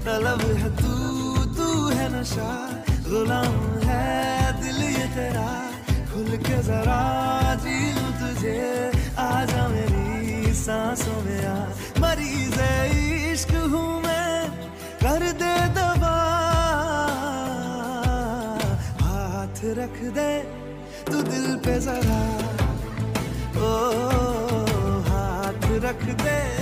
तलब है तू, तू है नशा, गुलाम है दिल ये तेरा, खुल के जरा जी लूं तुझे, आजा मेरी सांसों में आ। मरीज़ इश्क हूँ मैं, कर दे दवा, हाथ रख दे तू दिल पे जरा, ओ हाथ रख दे